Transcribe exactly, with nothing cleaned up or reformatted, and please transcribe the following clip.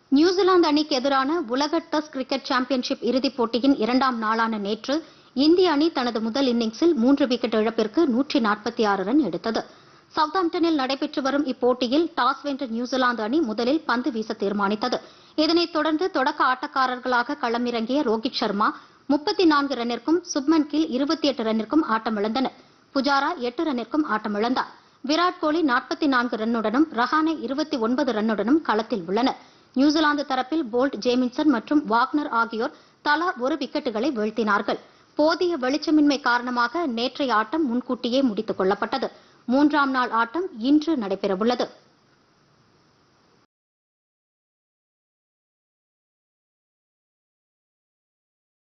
New Zealand அணிக்கு எதிரான உலக டெஸ்ட் கிரிக்கெட் சாம்பியன்ஷிப் இறுதிப் போட்டியின் இரண்டாம் நாளான நேற்று இந்திய அணி தனது முதல் இன்னிங்ஸில் மூன்று விக்கெட் இழப்பிற்கு நூற்று நாற்பத்தி ஆறு ரன் எடுத்தது. சவுத்தாம்ப்டனில் நடைபெற்று வரும் இப்போட்டியில் டாஸ் வென்ற நியூசிலாந்து அணி முதலில் பந்து வீச தீர்மானித்தது. இதனைத் தொடர்ந்து தொடக்க ஆட்டக்காரர்களாக களமிறங்கிய ரோஹித் சர்மா முப்பத்தி நான்கு ரன்னிற்கும் சுப்மன் கில் இருபத்தி எட்டு ரன்னிற்கும் ஆட்டமிழந்தனர். புஜாரா எட்டு ரன்னிற்கும் ஆட்டமிழந்தார். விராட் கோலி நாற்பத்தி நான்கு ரன்னுடனும் ரஹானே இருபத்தி ஒன்பது ரன்னுடனும் களத்தில் உள்ளனர். நியூசிலாந்து தரப்பில் போல்ட், ஜேமின்சன் மற்றும் வாக்னர் ஆகியோர் தலா ஒரு விக்கெட்டுகளை வீழ்த்தினார்கள். போதிய வெளிச்சமின்மை காரணமாக நேற்றைய ஆட்டம் முன்கூட்டியே முடித்துக் கொள்ளப்பட்டது. மூன்றாம் நாள் ஆட்டம் இன்று நடைபெறவுள்ளது.